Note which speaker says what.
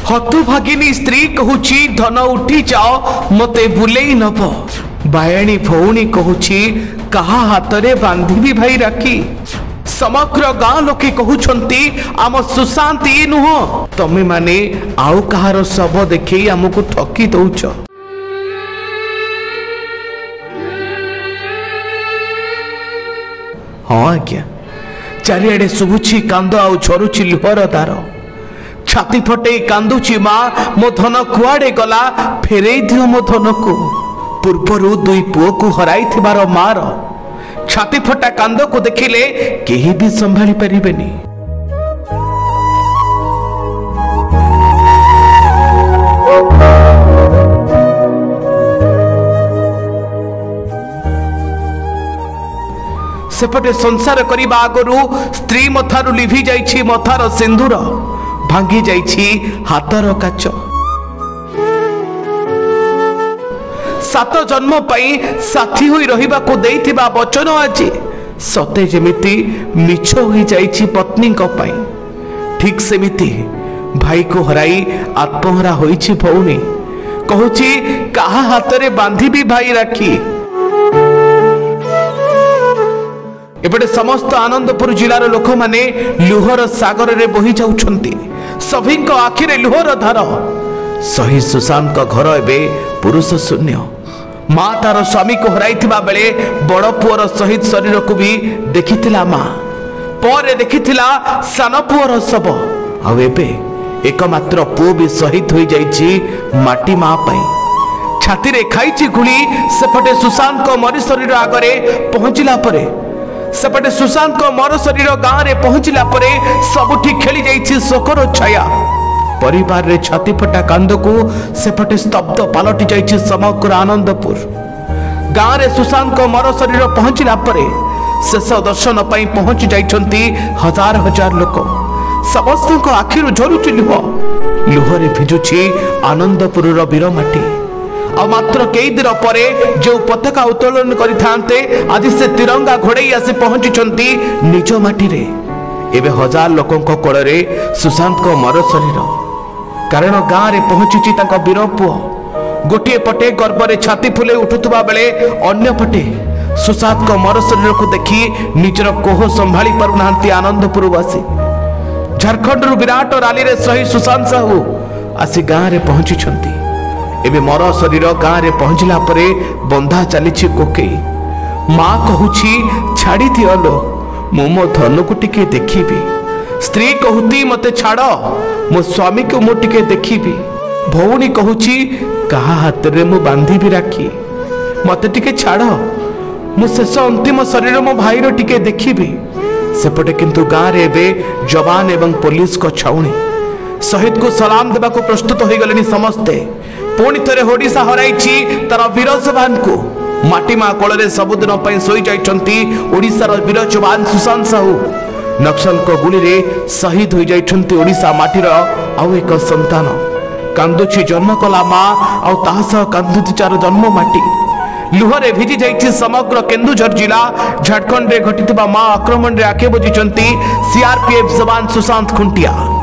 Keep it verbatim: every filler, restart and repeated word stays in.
Speaker 1: हतुभागिनी स्त्री कहूची धन उठी जाओ मते बुलेई नब। बायाणी भौणी कहूची कहा हाथ में बांधिबी भाई राखी। समग्र गाँ लोके कहउछंती आम सुशांति नुह तमे माने आउ कहार शव देखी आमको ठकी दउछ। हाँ आज्ञा चारिआडे शुभुची कांद आउ झरुची लुहर दार। छाती फटे कांदुची माँ मो धन कुआडे गला फेरई दियो मो धन को। पूर्वरु दुई पुओ को हराई थिबार मार छाती फटा कांद को देखिले केही भी संभाली परिबेनी। सेपटे संसार करिबा आगरु स्त्री मथारु लिभि जाइछि मथार सिंदूर भांगी जाइछि हातर काच। सात जन्म पाई साथी होई रहिबा को देइथिबा वचन आज सते जेमिति मिछ होई जाइछि पत्नी को पाई। ठीक सेमिति भाई को हराई आत्महरा होइछि भौणी कहूछि कहा हाथरे बांधिबी भाई राखी। एपटे समस्त आनंदपुर जिलार लोक माने लुहर सागर रे बही जाउछंती। सभी को आखिरे लुहर धार। सही सुशांत का घर एबे पुरुष शून्य। माँ तार स्वामी को हराई बेले बड़ पुअर शहीद शरीर को भी देखिथिला माँ पर देखिथिला सान पुअर शव। आउ एबे एकमात्र पुओ भी शहीद हो जाइछि माटी माँ पाई। छाती रे खाइछि गुली। सेपटे सुशांत को मरी शरीर आगरे पहुंचला परे सेपटे सुशांत को मर शरीर गाँव रे पहुंचला परे सबुठी खेली जाइछि शोकर छाया। परिवार रे छाती फटा कांद को सेपटे स्तब्ध पालटि जाइछि समग्र आनंदपुर। गाँव रे सुशांत को मर शरीर पहुंचला परे शेष दर्शन पाई पहुंची जाइछंती हजार हजार लोक। समस्त आखिरु झरुछि लुह। लुहरे भिजुछि आनंदपुर वीर माटी। आ मात्र कई दिन परे जो पताका उत्तोलन करिथांते आज से तिरंगा घोड़े आसी पहुंची निज माटी रे। एबे हजार लोकों कोल रे सुशांत को मर शरीर कारण गाँव रे पहुंची तांका वीर पुओ। गोटे पटे गर्भ रे छाती फुले उठुवा बेले अन्य पटे सुशांत को मर शरीर को देखी निजर कोह संभाली पारुनांती आनंदपुरवासी। झारखंड विराट राली रे सही सुशांत साहू आसी गाँव रे पहुंची छंती। एबे मर शरीर गाँव रे पहुंचला परे बंधा चलीछि कोकेई। माँ कहूछि छाड़ी दियो लो मु मो धन को टिके देखिबी। स्त्री कहूती मते छाड़ मो स्वामी को मु टिके देखिबी। भौणी कहूछि कहा हाथ रे मु बांधी भी राखी मते टिके छाड़ मु शेष अंतिम शरीर मो भाई रो टिके देखिबी। सेपटे किंतु गाँव रे एबे जवान एवं पुलिस को छाउणी शहीद को सलाम देबा को प्रस्तुत हो गलेनी समस्ते। पुणी थरे ओडिशा हराइछि तार वीर जवान को। माटी माँ कोल सबुदिन पर शोई जाइछंती ओडिशार वीर जवान सुशांत साहू। नक्सल को गुली रे शहीद हो जाइछंती ओडिशा माटीर आउ एक संतान। कांदुछि जन्म कला माँ आउ ताहा सह कांदुछि चार जन्म माटी। लुहरे भिजी जाइछि समग्र केन्दुझर जिला। झारखंड रे घटिथिबा माँ आक्रमण रे आखे बुझिछंती सीआरपीएफ जवान सुशांत खुंटिया।